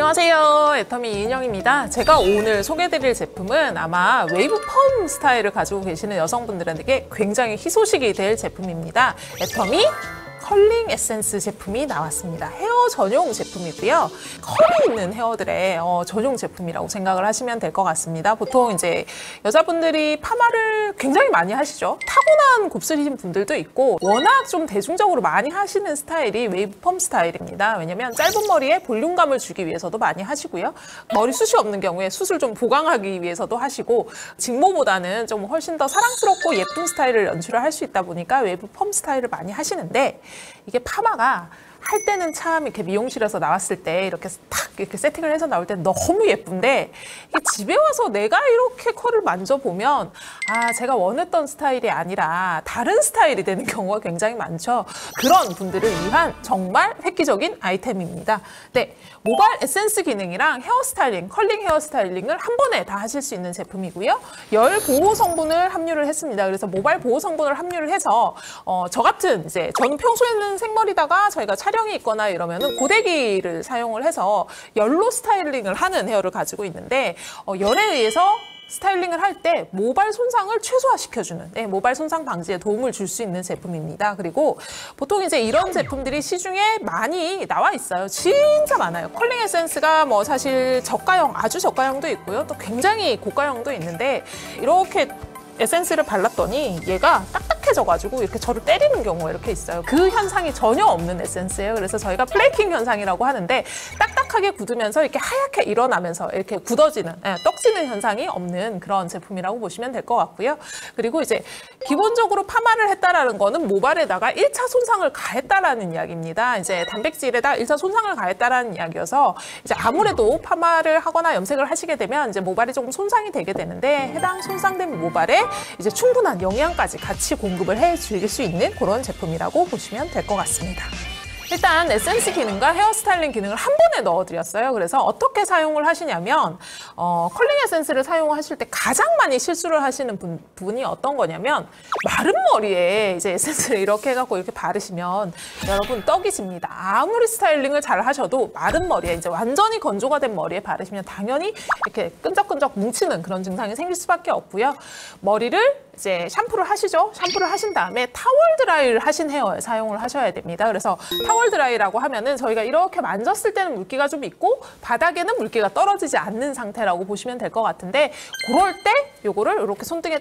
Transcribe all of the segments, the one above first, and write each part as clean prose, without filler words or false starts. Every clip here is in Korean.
안녕하세요, 애터미 이은영입니다. 제가 오늘 소개해드릴 제품은 아마 웨이브 펌 스타일을 가지고 계시는 여성분들에게 굉장히 희소식이 될 제품입니다. 애터미 컬링 에센스 제품이 나왔습니다. 헤어 전용 제품이고요. 컬이 있는 헤어들의 전용 제품이라고 생각을 하시면 될 것 같습니다. 보통 이제 여자분들이 파마를 굉장히 많이 하시죠. 타고난 곱슬이신 분들도 있고 워낙 좀 대중적으로 많이 하시는 스타일이 웨이브 펌 스타일입니다. 왜냐면 짧은 머리에 볼륨감을 주기 위해서도 많이 하시고요. 머리숱이 없는 경우에 숱을 좀 보강하기 위해서도 하시고 직모보다는 좀 훨씬 더 사랑스럽고 예쁜 스타일을 연출을 할 수 있다 보니까 웨이브 펌 스타일을 많이 하시는데 이게 파마가 할 때는 참 이렇게 미용실에서 나왔을 때 이렇게 탁 이렇게 세팅을 해서 나올 때 너무 예쁜데 이게 집에 와서 내가 이렇게 컬을 만져보면 제가 원했던 스타일이 아니라 다른 스타일이 되는 경우가 굉장히 많죠. 그런 분들을 위한 정말 획기적인 아이템입니다. 네, 모발 에센스 기능이랑 헤어 스타일링, 컬링 헤어 스타일링을 한 번에 다 하실 수 있는 제품이고요. 열 보호 성분을 함유를 했습니다. 그래서 모발 보호 성분을 함유를 해서 저 같은 이제 저는 평소에는 생머리다가 저희가 촬영이 있거나 이러면은 고데기를 사용을 해서 열로 스타일링을 하는 헤어를 가지고 있는데 열에 의해서 스타일링을 할 때 모발 손상을 최소화시켜주는 모발 손상 방지에 도움을 줄 수 있는 제품입니다. 그리고 보통 이제 이런 제품들이 시중에 많이 나와 있어요. 진짜 많아요. 컬링 에센스가 뭐 사실 저가형, 아주 저가형도 있고요. 또 굉장히 고가형도 있는데 이렇게 에센스를 발랐더니 얘가 딱딱해져가지고 이렇게 저를 때리는 경우가 이렇게 있어요. 그 현상이 전혀 없는 에센스예요. 그래서 저희가 플레이킹 현상이라고 하는데 딱딱하게 굳으면서 이렇게 하얗게 일어나면서 이렇게 굳어지는, 떡지는 현상이 없는 그런 제품이라고 보시면 될 것 같고요. 그리고 이제 기본적으로 파마를 했다라는 거는 모발에다가 1차 손상을 가했다라는 이야기입니다. 이제 단백질에다 1차 손상을 가했다라는 이야기여서 이제 아무래도 파마를 하거나 염색을 하시게 되면 이제 모발이 조금 손상이 되게 되는데 해당 손상된 모발에 이제 충분한 영양까지 같이 공급을 해 주실 수 있는 그런 제품이라고 보시면 될 것 같습니다. 일단 에센스 기능과 헤어 스타일링 기능을 한 번에 넣어드렸어요. 그래서 어떻게 사용을 하시냐면 컬링 에센스를 사용하실 때 가장 많이 실수를 하시는 분이 어떤 거냐면 마른 머리에 이제 에센스를 이렇게 해갖고 이렇게 바르시면 여러분 떡이 집니다. 아무리 스타일링을 잘 하셔도 마른 머리에 이제 완전히 건조가 된 머리에 바르시면 당연히 이렇게 끈적끈적 뭉치는 그런 증상이 생길 수밖에 없고요. 머리를 이제 샴푸를 하시죠. 샴푸를 하신 다음에 타월 드라이를 하신 헤어에 사용을 하셔야 됩니다. 그래서 타월 드라이라고 하면은 저희가 이렇게 만졌을 때는 물기가 좀 있고 바닥에는 물기가 떨어지지 않는 상태라고 보시면 될 것 같은데 그럴 때 요거를 이렇게 손에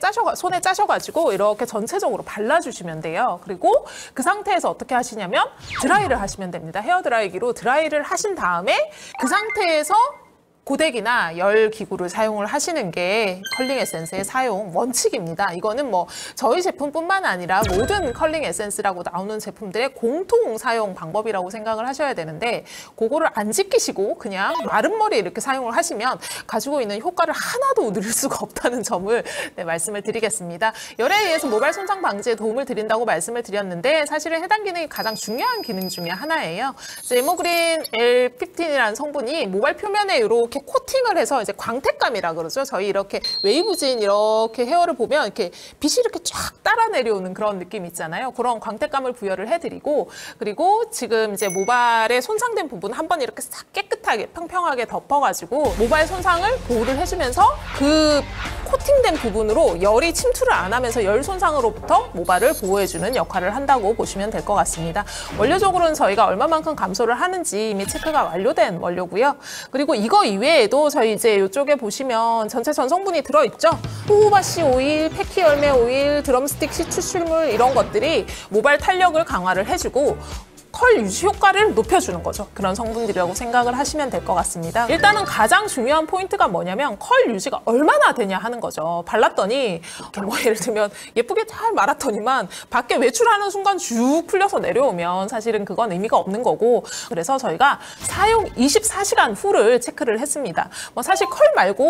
짜셔가지고 이렇게 전체적으로 발라주시면 돼요. 그리고 그 상태에서 어떻게 하시냐면 드라이를 하시면 됩니다. 헤어 드라이기로 드라이를 하신 다음에 그 상태에서 고데기나 열 기구를 사용을 하시는 게 컬링 에센스의 사용 원칙입니다. 이거는 뭐 저희 제품뿐만 아니라 모든 컬링 에센스라고 나오는 제품들의 공통 사용 방법이라고 생각을 하셔야 되는데 그거를 안 지키시고 그냥 마른 머리에 이렇게 사용을 하시면 가지고 있는 효과를 하나도 누릴 수가 없다는 점을 말씀을 드리겠습니다. 열에 의해서 모발 손상 방지에 도움을 드린다고 말씀을 드렸는데 사실은 해당 기능이 가장 중요한 기능 중에 하나예요. 에모그린 L15이라는 성분이 모발 표면에 이렇게 코팅을 해서 이제 광택감이라 그러죠. 저희 이렇게 웨이브진 이렇게 헤어를 보면 이렇게 빛이 이렇게 쫙 따라 내려오는 그런 느낌 있잖아요. 그런 광택감을 부여를 해드리고 그리고 지금 이제 모발에 손상된 부분 한번 이렇게 싹 깨끗하게 평평하게 덮어가지고 모발 손상을 보호를 해주면서 그 코팅된 부분으로 열이 침투를 안 하면서 열 손상으로부터 모발을 보호해주는 역할을 한다고 보시면 될 것 같습니다. 원료적으로는 저희가 얼마만큼 감소를 하는지 이미 체크가 완료된 원료고요. 그리고 이거 이외에도 저희 이제 이쪽에 보시면 전체 전성분이 들어있죠. 호호바씨 오일, 패키 열매 오일, 드럼스틱 시추출물 이런 것들이 모발 탄력을 강화를 해주고 컬 유지 효과를 높여주는 거죠. 그런 성분들이라고 생각을 하시면 될 것 같습니다. 일단은 가장 중요한 포인트가 뭐냐면 컬 유지가 얼마나 되냐 하는 거죠. 발랐더니 뭐 예를 들면 예쁘게 잘 말았더니만 밖에 외출하는 순간 쭉 풀려서 내려오면 사실은 그건 의미가 없는 거고 그래서 저희가 사용 24시간 후를 체크를 했습니다. 뭐 사실 컬 말고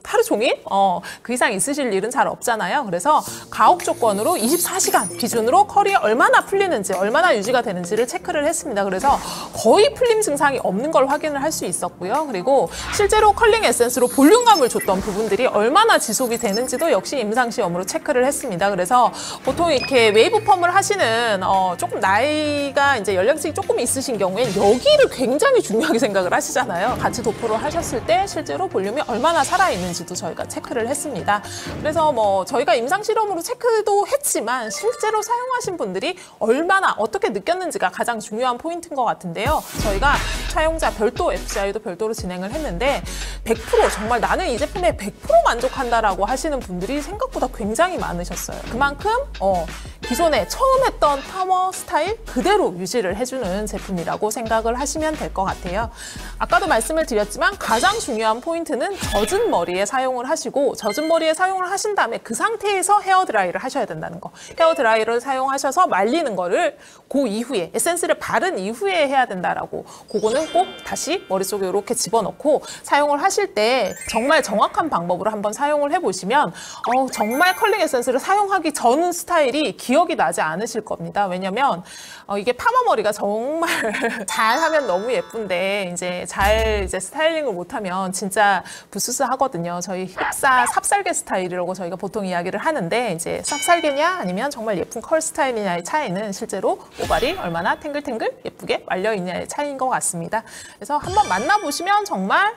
하루 종일 그 이상 있으실 일은 잘 없잖아요. 그래서 가혹 조건으로 24시간 기준으로 컬이 얼마나 풀리는지, 얼마나 유지가 되는지를 체크를 했습니다. 그래서 거의 풀림 증상이 없는 걸 확인을 할 수 있었고요. 그리고 실제로 컬링 에센스로 볼륨감을 줬던 부분들이 얼마나 지속이 되는지도 역시 임상시험으로 체크를 했습니다. 그래서 보통 이렇게 웨이브 펌을 하시는 조금 나이가 이제 연령층이 조금 있으신 경우엔 여기를 굉장히 중요하게 생각을 하시잖아요. 같이 도포를 하셨을 때 실제로 볼륨이 얼마나 살아있는지도 저희가 체크를 했습니다. 그래서 뭐 저희가 임상실험으로 체크도 했지만 실제로 사용하신 분들이 얼마나 어떻게 느꼈는지가 가장 중요한 포인트인 것 같은데요. 저희가 사용자 별도 FCI도 별도로 진행을 했는데 100% 정말 나는 이 제품에 100% 만족한다라고 하시는 분들이 생각보다 굉장히 많으셨어요. 그만큼 기존에 처음 했던 파머 스타일 그대로 유지를 해주는 제품이라고 생각을 하시면 될 것 같아요. 아까도 말씀을 드렸지만 가장 중요한 포인트는 젖은 머리에 사용을 하시고 젖은 머리에 사용을 하신 다음에 그 상태에서 헤어드라이를 하셔야 된다는 거. 헤어드라이를 사용하셔서 말리는 거를 그 이후에 에센스를 바른 이후에 해야 된다라고 그거는 꼭 다시 머릿속에 이렇게 집어넣고 사용을 하실 때 정말 정확한 방법으로 한번 사용을 해보시면 정말 컬링 에센스를 사용하기 전 스타일이 기억이 나지 않으실 겁니다. 왜냐면 이게 파마 머리가 정말 잘하면 너무 예쁜데 이제 잘 스타일링을 못하면 진짜 부스스 하거든요. 저희 힙사 삽살개 스타일이라고 저희가 보통 이야기를 하는데 이제 삽살개냐 아니면 정말 예쁜 컬 스타일이냐의 차이는 실제로 모발이 얼마나 탱글탱글 예쁘게 말려 있냐의 차이인 것 같습니다. 그래서 한번 만나보시면 정말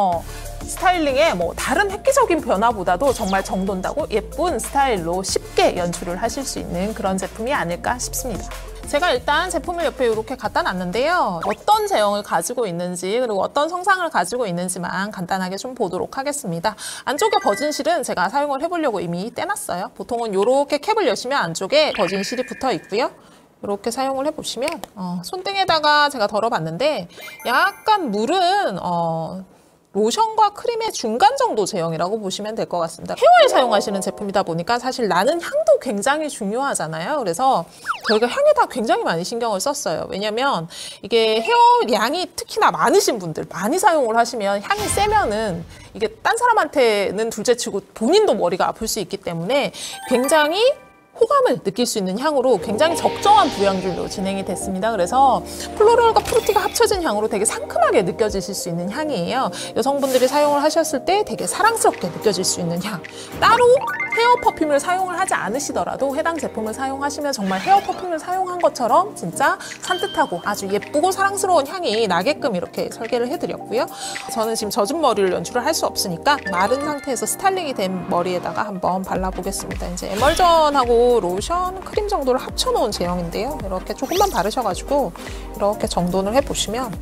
스타일링에 뭐 다른 획기적인 변화보다도 정말 정돈다고 예쁜 스타일로 쉽게 연출을 하실 수 있는 그런 제품이 아닐까 싶습니다. 제가 일단 제품을 옆에 이렇게 갖다 놨는데요. 어떤 제형을 가지고 있는지 그리고 어떤 성상을 가지고 있는지만 간단하게 좀 보도록 하겠습니다. 안쪽에 버진실은 제가 사용을 해보려고 이미 떼놨어요. 보통은 이렇게 캡을 여시면 안쪽에 버진실이 붙어 있고요. 이렇게 사용을 해보시면 손등에다가 제가 덜어봤는데 약간 물은 로션과 크림의 중간 정도 제형이라고 보시면 될 것 같습니다. 헤어에 사용하시는 제품이다 보니까 사실 나는 향도 굉장히 중요하잖아요. 그래서 저희가 향에다 굉장히 많이 신경을 썼어요. 왜냐면 이게 헤어량이 특히나 많으신 분들, 많이 사용을 하시면 향이 세면은 이게 딴 사람한테는 둘째치고 본인도 머리가 아플 수 있기 때문에 굉장히 호감을 느낄 수 있는 향으로 굉장히 적정한 부양질로 진행이 됐습니다. 그래서 플로럴과 프루티가 합쳐진 향으로 되게 상큼하게 느껴지실 수 있는 향이에요. 여성분들이 사용을 하셨을 때 되게 사랑스럽게 느껴질 수 있는 향. 따로 헤어 퍼퓸을 사용을 하지 않으시더라도 해당 제품을 사용하시면 정말 헤어 퍼퓸을 사용한 것처럼 진짜 산뜻하고 아주 예쁘고 사랑스러운 향이 나게끔 이렇게 설계를 해드렸고요. 저는 지금 젖은 머리를 연출을 할 수 없으니까 마른 상태에서 스타일링이 된 머리에다가 한번 발라보겠습니다. 이제 에멀전하고 로션, 크림 정도를 합쳐놓은 제형인데요. 이렇게 조금만 바르셔가지고 이렇게 정돈을 해보시면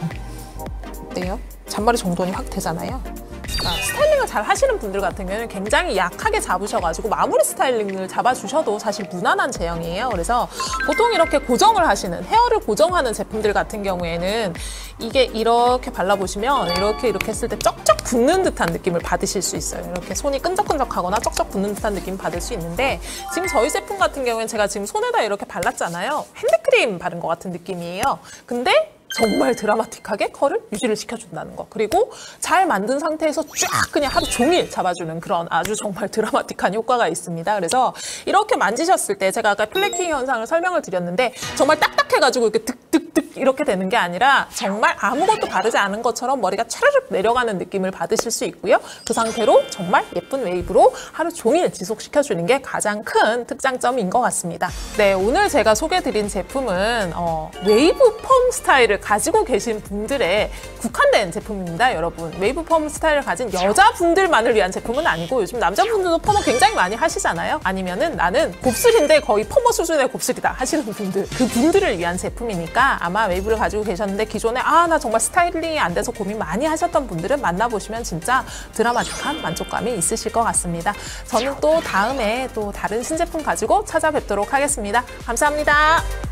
어때요? 잔머리 정돈이 확 되잖아요. 스타일링을 잘 하시는 분들 같은 경우는 굉장히 약하게 잡으셔가지고 마무리 스타일링을 잡아주셔도 사실 무난한 제형이에요. 그래서 보통 이렇게 고정을 하시는, 헤어를 고정하는 제품들 같은 경우에는 이게 이렇게 발라보시면 이렇게 했을 때 쩍쩍 붙는 듯한 느낌을 받으실 수 있어요. 이렇게 손이 끈적끈적하거나 쩍쩍 붙는 듯한 느낌 받을 수 있는데 지금 저희 제품 같은 경우에는 제가 지금 손에다 이렇게 발랐잖아요. 핸드크림 바른 것 같은 느낌이에요. 근데 정말 드라마틱하게 컬을 유지를 시켜준다는 거. 그리고 잘 만든 상태에서 쫙 그냥 하루 종일 잡아주는 그런 아주 정말 드라마틱한 효과가 있습니다. 그래서 이렇게 만지셨을 때 제가 아까 플래킹 현상을 설명을 드렸는데 정말 딱딱해가지고 이렇게 득득득 이렇게 되는 게 아니라 정말 아무것도 바르지 않은 것처럼 머리가 차르륵 내려가는 느낌을 받으실 수 있고요. 그 상태로 정말 예쁜 웨이브로 하루 종일 지속시켜주는 게 가장 큰 특장점인 것 같습니다. 네, 오늘 제가 소개해드린 제품은 웨이브 펌 스타일을 가지고 계신 분들의 국한된 제품입니다, 여러분. 웨이브 펌 스타일을 가진 여자분들만을 위한 제품은 아니고 요즘 남자분들도 펌을 굉장히 많이 하시잖아요. 아니면은 나는 곱슬인데 거의 펌머 수준의 곱슬이다 하시는 분들, 그 분들을 위한 제품이니까 아마 웨이브를 가지고 계셨는데 기존에 나 정말 스타일링이 안 돼서 고민 많이 하셨던 분들은 만나보시면 진짜 드라마틱한 만족감이 있으실 것 같습니다. 저는 또 다음에 또 다른 신제품 가지고 찾아뵙도록 하겠습니다. 감사합니다.